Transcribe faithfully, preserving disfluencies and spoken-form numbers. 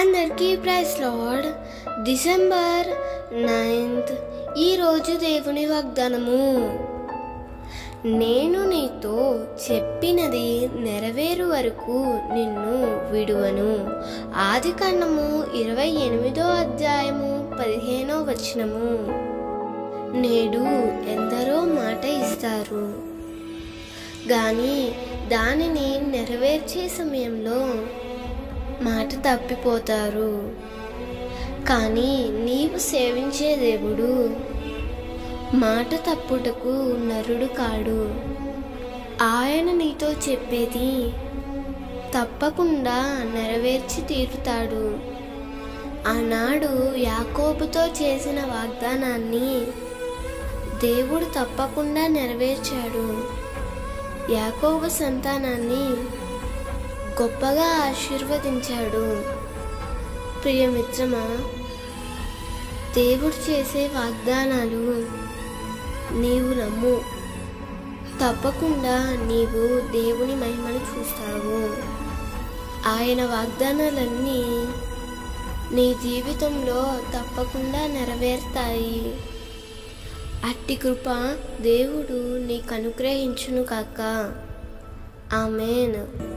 అందరికీ praise lord. December ninth ఈరోజు దేవుని వాగ్దానము. నేను నీతో చెప్పినది నెరవేరు వరకు నిన్ను విడువను. ఆదికాండము ఇరవై ఎనిమిదో అధ్యాయము పదిహేనో వచనము. నేడు ఎందరో మాట ఇస్తారు, కానీ దానిని నెరవేర్చే సమయంలో మాట తప్పిపోతారు. కానీ నీవు సేవించే దేవుడు మాట తప్పుటకు నరుడు కాడు. ఆయన నీతో చెప్పేది తప్పకుండా నెరవేర్చి తీరుతాడు. ఆనాడు యాకోబుతో చేసిన వాగ్దానాన్ని దేవుడు తప్పకుండా నెరవేర్చాడు. యాకోబు సంతానాన్ని గొప్పగా ఆశీర్వదించాడు. ప్రియమిత్రమా, దేవుడు చేసే వాగ్దానాలు నీవు నమ్ము. తప్పకుండా నీవు దేవుని మహిమను చూస్తావు. ఆయన వాగ్దానాలన్నీ నీ జీవితంలో తప్పకుండా నెరవేరుతాయి. అట్టి కృప దేవుడు నీకు అనుగ్రహించును కాక. ఆమేన్.